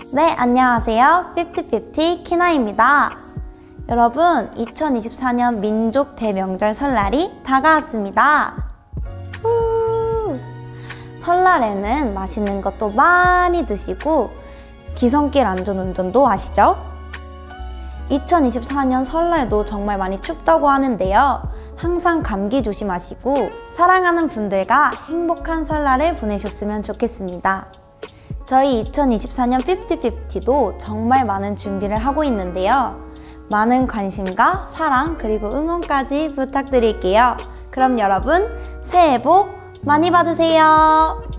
네, 안녕하세요. 5050 키나입니다. 여러분, 2024년 민족 대명절 설날이 다가왔습니다. 설날에는 맛있는 것도 많이 드시고 기성길 안전운전도 하시죠? 2024년 설날도 정말 많이 춥다고 하는데요. 항상 감기 조심하시고 사랑하는 분들과 행복한 설날을 보내셨으면 좋겠습니다. 저희 2024년 5050도 정말 많은 준비를 하고 있는데요. 많은 관심과 사랑 그리고 응원까지 부탁드릴게요. 그럼 여러분 새해 복 많이 받으세요.